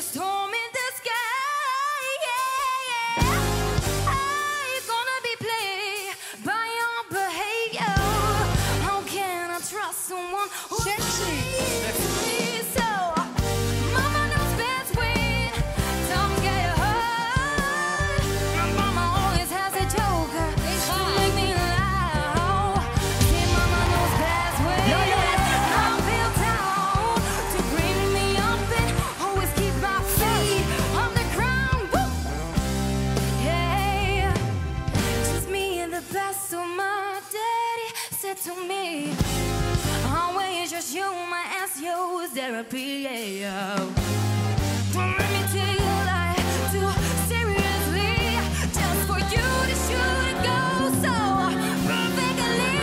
storm in the sky. Yeah. Are you gonna be played by your behavior? How can I trust someone who Sexy. So, mama knows best when don't get hurt. My mama always has a joker to make me laugh. See, mama knows best when I'm built down to bring me up and always keep my feet on the ground. Woo! Yeah, just me and the best. So my daddy said to me, always just you, my ass, your therapy. Yeah. Don't let me take your life too seriously, just for you to should go so perfectly.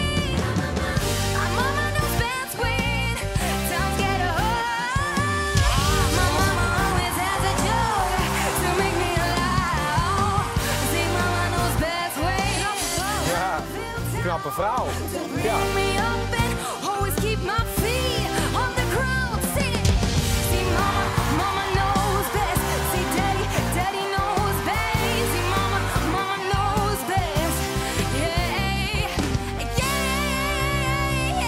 Mama knows best when times get hard. My mama always has a joke to make me laugh. See, mama knows best when. Ja, knappe vrouw. Ja. Bring me up and always keep my feet on the ground. See, mama knows best. See, daddy knows best. See, mama knows best. Yeah, yeah.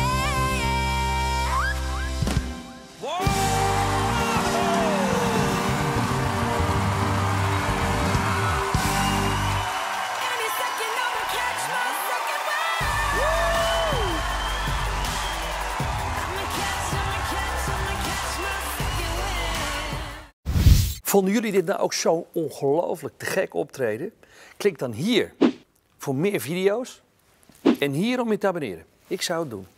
Any second I'ma catch my second wind. I'ma catch my second wind. Vonden jullie dit nou ook zo'n ongelooflijk te gek optreden? Klik dan hier voor meer video's en hier om je te abonneren. Ik zou het doen.